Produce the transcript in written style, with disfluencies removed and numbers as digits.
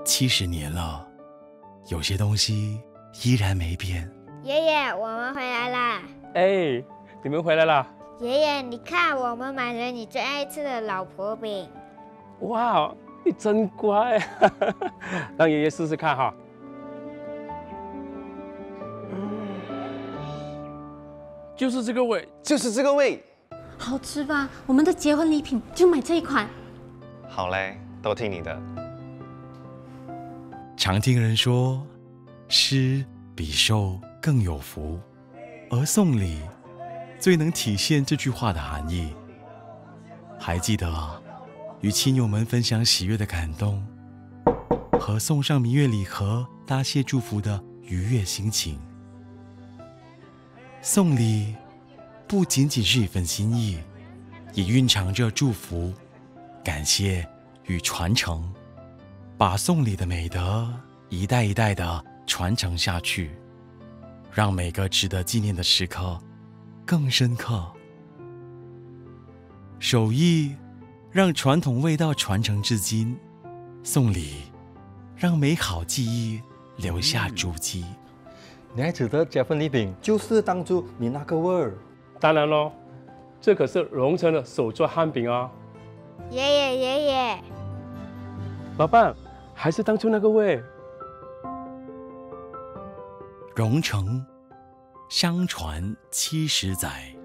70年了，有些东西依然没变。 爷爷，我们回来啦！ 哎，你们回来啦！ 爷爷，你看，我们买了你最爱吃的老婆饼。 哇，你真乖，让爷爷试试看哈。就是这个味， 就是这个味， 好吃吧？我们的结婚礼品就买这一款。 好嘞，都听你的。 常听人说，施比受更有福，而送礼最能体现这句话的含义。还记得与亲友们分享喜悦的感动，和送上蜜月礼盒答谢祝福的愉悦心情。送礼不仅仅是一份心意，也蕴藏着祝福、感谢与传承，把送礼的美德一代一代的传承下去，让每个值得纪念的时刻更深刻。手艺让传统味道传承至今，送礼让美好记忆留下足迹。 女孩子的结婚礼品就是当初你那个味儿。 当然喽，这可是荣成的手做汉饼哦。 爷爷， 老伴，还是当初那个味。 荣成相传70载。